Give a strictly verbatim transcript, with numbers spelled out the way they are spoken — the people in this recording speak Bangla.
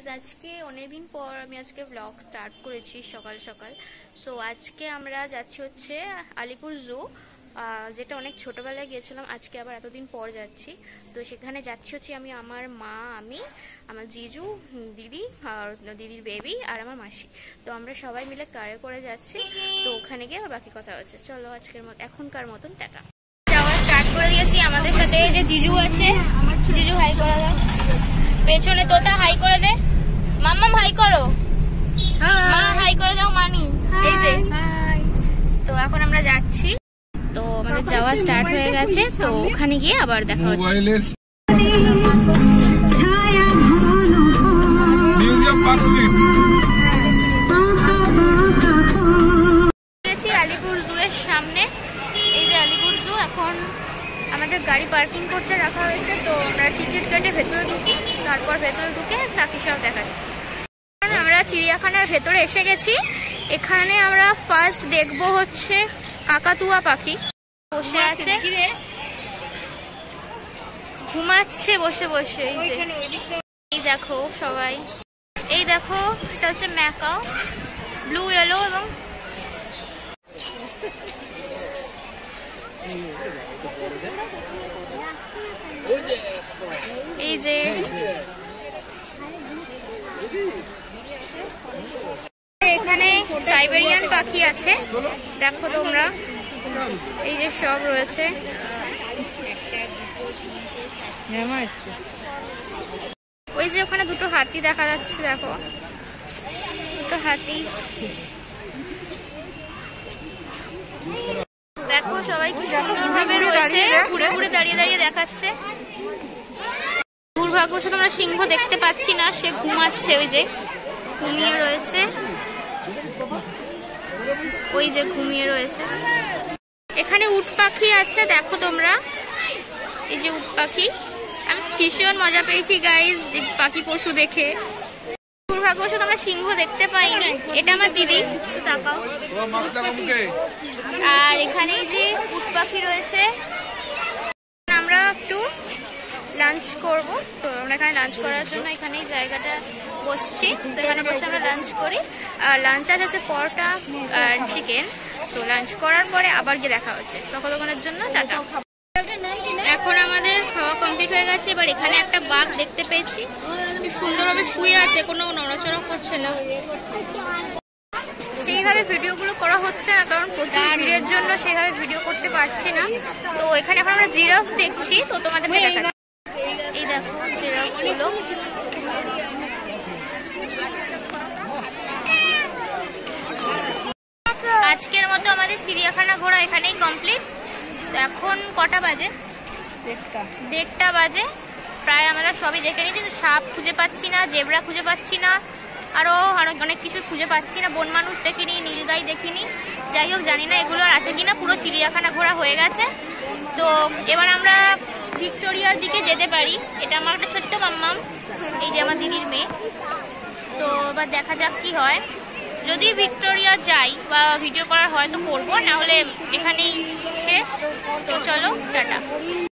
আজকে অনেকদিন পর আমি আজকে ব্লগ স্টার্ট করেছি সকাল সকাল। সো আজকে আমরা যাচ্ছি হচ্ছে আলিপুর জু, যেটা অনেক ছোটবেলায় গিয়েছিলাম, আজকে আবার এতদিন পর যাচ্ছি। তো সেখানে যাচ্ছি হচ্ছে আমি, আমার মা, আমি, আমার জিজু, দিদি আর দিদির বেবি আর আমার মাসি। তো আমরা সবাই মিলে কারে করে যাচ্ছি। তো ওখানে গিয়ে আবার বাকি কথা হচ্ছে। চলো আজকের মতো এখনকার মতন টাটা। যাওয়া স্টার্ট করে দিয়েছি। আমাদের সাথে যে জিজু আছে, জিজু হাই করে দাও। পেছনে তোতা হাই করে দে। মাম্মাম হাই করো। মা হাই করে দাও। মানি এই যে। তো এখন আমরা যাচ্ছি। তো আমাদের যাওয়া স্টার্ট হয়ে গেছে। তো ওখানে গিয়ে আবার দেখা হচ্ছে। আলিপুর জু এর সামনে। এই যে আলিপুর জু। এখন আমাদের গাড়ি পার্কিং করতে রাখা হয়েছে। তো আমরা টিকিট কেটে ভেতরে ঢুকি, তারপর ভেতরে ঢুকে বাকি সব দেখাচ্ছি। আমরা চিড়িয়াখানার ভেতরে এসে গেছি। এখানে আমরা ফার্স্ট দেখবো হচ্ছে কাকাতুয়া পাখি। বসে আছে, ঘুমাচ্ছে বসে বসে। এই দেখো সবাই, এই দেখো এটা হচ্ছে ম্যাকাও, ব্লু ইয়েলো এবং এই যে এখানে সাইবেরিয়ান পাখি আছে, দেখো তোমরা। এই যে সব রয়েছে। ওই যে ওখানে দুটো হাতি দেখা যাচ্ছে, দেখো দুটো হাতি। দেখো সবাই কি সুন্দর ভাবে রয়েছে, ঘুরে ঘুরে দাঁড়িয়ে দাঁড়িয়ে দেখাচ্ছে। দুর্ভাগ্যবশত আমরা সিংহ দেখতে পাচ্ছি না, সে ঘুমাচ্ছে। ওই যে ঘুমিয়ে রয়েছে, ওই যে ঘুমিয়ে রয়েছে। এখানে উট পাখি আছে, দেখো তোমরা। এই যে উট পাখি, আমি ভীষণ মজা পেয়েছি গাইজ পাখি পশু দেখে। দুর্ভাগ্যবশত আমরা সিংহ দেখতে পাই না। এটা আমার দিদি, তাকাও। আর এখানে যে উট পাখি রয়েছে। আমরা একটু লাঞ্চ করব। তো আমরা এখানে লাঞ্চ করার জন্য এখানে জায়গাটা বসছি। তো এখানে বসে আমরা লাঞ্চ করি। আর লাঞ্চ আছে পরোটা আর চিকেন। তো লাঞ্চ করার পরে আবার গিয়ে দেখা হচ্ছে। ততক্ষণের জন্য টাটা। এখন আমাদের খাওয়া কমপ্লিট হয়ে গেছে। এবার এখানে একটা বাঘ দেখতে পেয়েছি, সুন্দরভাবে শুয়ে আছে, কোনো নড়াচড়া করছে না। সেইভাবে ভিডিওগুলো করা হচ্ছে না, কারণ প্রচুর ভিড়ের জন্য সেইভাবে ভিডিও করতে পারছি না। তো এখানে এখন আমরা জিরাফ দেখছি। তো তোমাদের দেখা, এই দেখো জিরাফ গুলো। আজকের মতো আমাদের চিড়িয়াখানা ঘোরা এখানেই কমপ্লিট। এখন কটা বাজে? দেড়টা বাজে। প্রায় আমরা সবই দেখে নিই, কিন্তু সাপ খুঁজে পাচ্ছি না, জেব্রা খুঁজে পাচ্ছি না, আরো আরো অনেক কিছু খুঁজে পাচ্ছি না। বন মানুষ দেখিনি, নীলগাই দেখিনি। যাই হোক, জানি না এগুলো আর আছে কিনা। পুরো চিড়িয়াখানা ঘোরা হয়ে গেছে। তো এবার আমরা ভিক্টোরিয়ার দিকে যেতে পারি। এটা আমার একটা ছোট্ট মাম্মাম, এই যে আমার দিদির মেয়ে। তো এবার দেখা যাক কি হয়। যদি ভিক্টোরিয়া যাই বা ভিডিও করার হয় তো করবো, না হলে এখানেই শেষ। তো চলো টাটা।